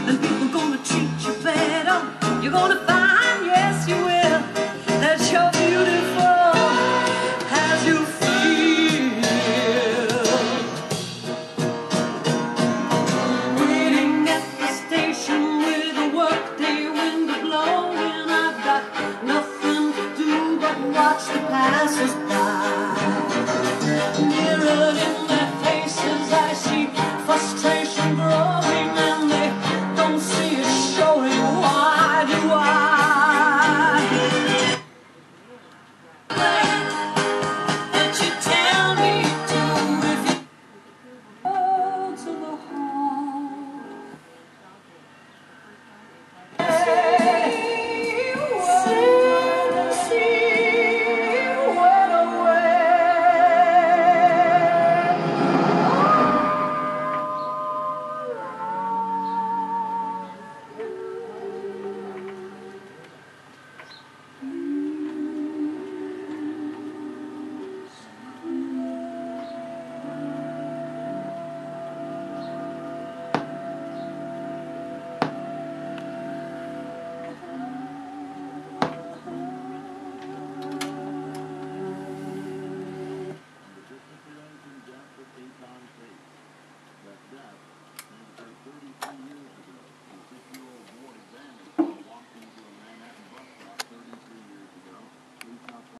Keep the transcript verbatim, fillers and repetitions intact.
then people gonna treat you better. You're gonna find, yes you will, that you're beautiful as you feel. Waiting at the station with a workday wind blowing, I've got nothing to do but watch the passers by. Mirrored in their faces I see frustration growing, and they don't see it showing. Why do I? That you tell me to, if you go to the home. That, that, thirty-three years